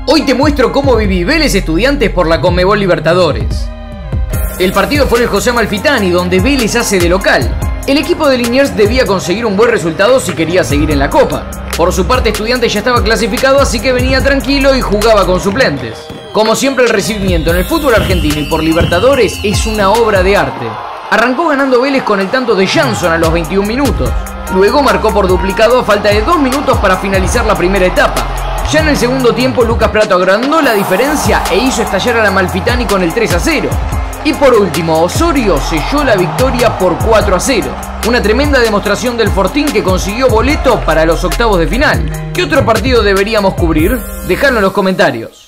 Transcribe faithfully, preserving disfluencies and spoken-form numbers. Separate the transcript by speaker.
Speaker 1: Hoy te muestro cómo viví Vélez Estudiantes por la Conmebol Libertadores. El partido fue en el José Amalfitani, donde Vélez hace de local. El equipo de Liniers debía conseguir un buen resultado si quería seguir en la Copa. Por su parte, Estudiantes ya estaba clasificado, así que venía tranquilo y jugaba con suplentes. Como siempre, el recibimiento en el fútbol argentino y por Libertadores es una obra de arte. Arrancó ganando Vélez con el tanto de Jansson a los veintiún minutos. Luego marcó por duplicado a falta de dos minutos para finalizar la primera etapa. Ya en el segundo tiempo, Lucas Prato agrandó la diferencia e hizo estallar al Amalfitani con el tres a cero. Y por último, Osorio selló la victoria por cuatro a cero. Una tremenda demostración del Fortín, que consiguió boleto para los octavos de final. ¿Qué otro partido deberíamos cubrir? Dejadlo en los comentarios.